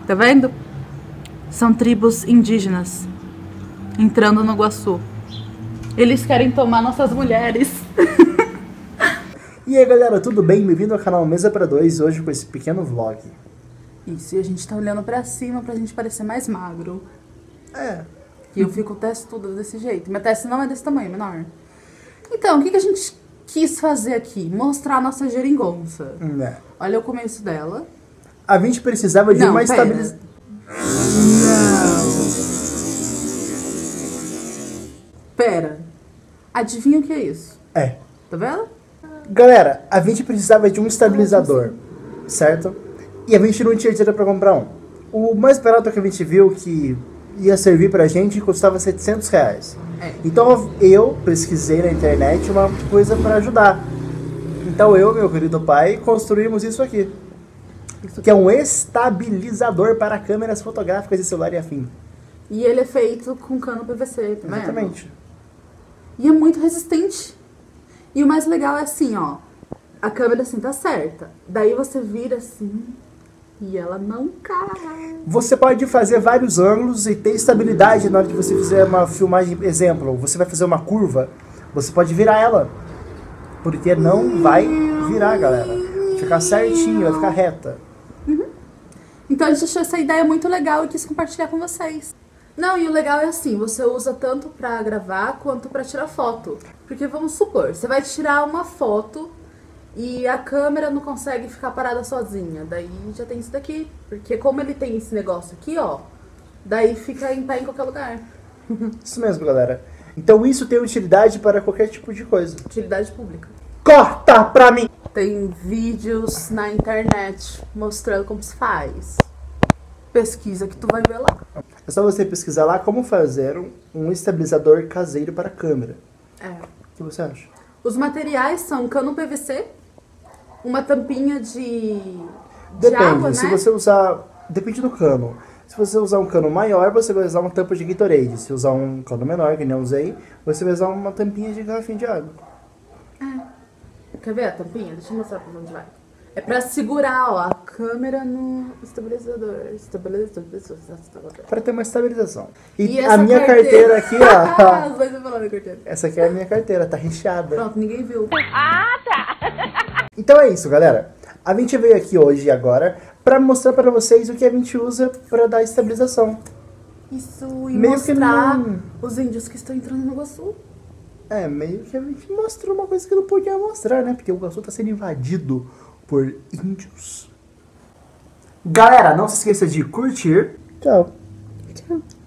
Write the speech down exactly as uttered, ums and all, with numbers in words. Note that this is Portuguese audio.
Tá vendo? São tribos indígenas entrando no Iguaçu. Eles querem tomar nossas mulheres. E aí galera, tudo bem? Bem-vindo ao canal Mesa para Dois, hoje com esse pequeno vlog. Isso, e a gente tá olhando pra cima pra gente parecer mais magro. É. E eu fico testuda desse jeito. Minha testa não é desse tamanho, menor. Então, o que, que a gente quis fazer aqui? Mostrar a nossa geringonça. É. Olha o começo dela. A gente precisava de Não, uma pera. estabilização. Pera. Adivinha o que é isso? É. Tá vendo? Galera, a gente precisava de um estabilizador, certo? E a gente não tinha dinheiro pra comprar um. O mais barato que a gente viu que ia servir pra gente custava setecentos reais. É. Então eu pesquisei na internet uma coisa pra ajudar. Então eu, meu querido pai, construímos isso aqui. Isso Que é um estabilizador para câmeras fotográficas de celular e afim. E ele é feito com cano P V C, tá vendo? Exatamente. E é muito resistente. E o mais legal é assim, ó. A câmera assim tá certa. Daí você vira assim e ela não cai. Você pode fazer vários ângulos e ter estabilidade na hora que você fizer uma filmagem. Exemplo, você vai fazer uma curva, você pode virar ela. Porque não vai virar, galera. Vai ficar certinho, vai ficar reta. Uhum. Então a gente achou essa ideia muito legal e quis compartilhar com vocês. Não, e o legal é assim, você usa tanto pra gravar quanto pra tirar foto. Porque vamos supor, você vai tirar uma foto e a câmera não consegue ficar parada sozinha. Daí já tem isso daqui. Porque como ele tem esse negócio aqui, ó, daí fica em pé em qualquer lugar. Isso mesmo, galera. Então isso tem utilidade para qualquer tipo de coisa. Utilidade pública. Corta pra mim! Tem vídeos na internet mostrando como se faz. Pesquisa que tu vai ver lá. É só você pesquisar lá como fazer um, um estabilizador caseiro para câmera. É. O que você acha? Os materiais são cano P V C, uma tampinha de, de Depende, água, se né? você usar... Depende do cano. Se você usar um cano maior, você vai usar uma tampa de Gatorade. Se usar um cano menor, que nem eu usei, você vai usar uma tampinha de garrafinha de água. É. Quer ver a tampinha? Deixa eu mostrar pra onde vai. É pra segurar, ó, a câmera no estabilizador. Estabilizador. estabilizador. Para ter uma estabilização. E, E a essa minha carteira, carteira aqui, ó. Os dois vão falar da carteira. Essa aqui é a minha carteira, tá recheada. Pronto, ninguém viu. Então é isso, galera. A gente veio aqui hoje e agora pra mostrar pra vocês o que a gente usa pra dar estabilização. Isso, e Meio que mostrar não- os índios que estão entrando no Iguaçu. É, meio que a gente mostrou uma coisa que não podia mostrar, né? Porque o Iguaçu tá sendo invadido por índios. Galera, não se esqueça de curtir. Tchau. Tchau.